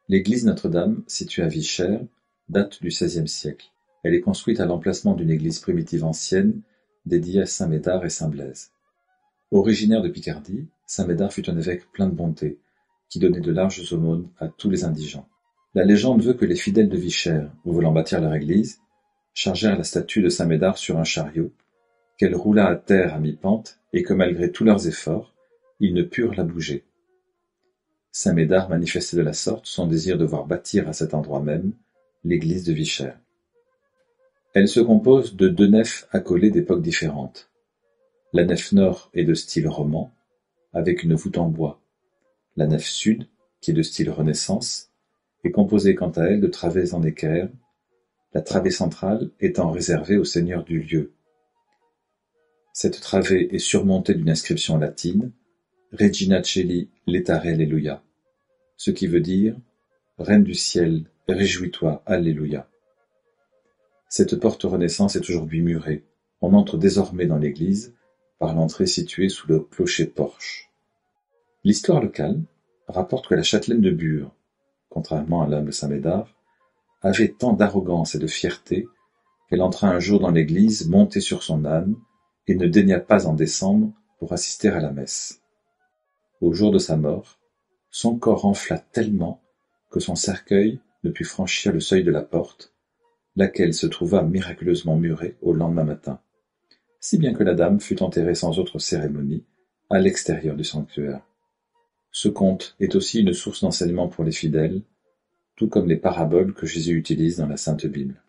L'église Notre-Dame, située à Vichères, date du XVIe siècle. Elle est construite à l'emplacement d'une église primitive ancienne dédiée à saint Médard et saint Blaise. Originaire de Picardie, saint Médard fut un évêque plein de bonté, qui donnait de larges aumônes à tous les indigents. La légende veut que les fidèles de Vichères, voulant bâtir leur église, chargèrent la statue de saint Médard sur un chariot, qu'elle roula à terre à mi-pente et que malgré tous leurs efforts, ils ne purent la bouger. Saint Médard manifestait de la sorte son désir de voir bâtir à cet endroit même l'église de Vichères. Elle se compose de 2 nefs accolées d'époques différentes. La nef nord est de style roman, avec une voûte en bois. La nef sud, qui est de style Renaissance, est composée quant à elle de travées en équerre, la travée centrale étant réservée au seigneur du lieu. Cette travée est surmontée d'une inscription latine, Regina Caeli laetare Alleluia, ce qui veut dire Reine du ciel, réjouis-toi, Alléluia. Cette porte Renaissance est aujourd'hui murée. On entre désormais dans l'église par l'entrée située sous le clocher-porche. L'histoire locale rapporte que la châtelaine de Bure, contrairement à l'humble saint Médard, avait tant d'arrogance et de fierté qu'elle entra un jour dans l'église montée sur son âne et ne daigna pas en descendre pour assister à la messe. Au jour de sa mort, son corps enfla tellement que son cercueil ne put franchir le seuil de la porte, laquelle se trouva miraculeusement murée au lendemain matin, si bien que la dame fut enterrée sans autre cérémonie à l'extérieur du sanctuaire. Ce conte est aussi une source d'enseignement pour les fidèles, tout comme les paraboles que Jésus utilise dans la Sainte Bible.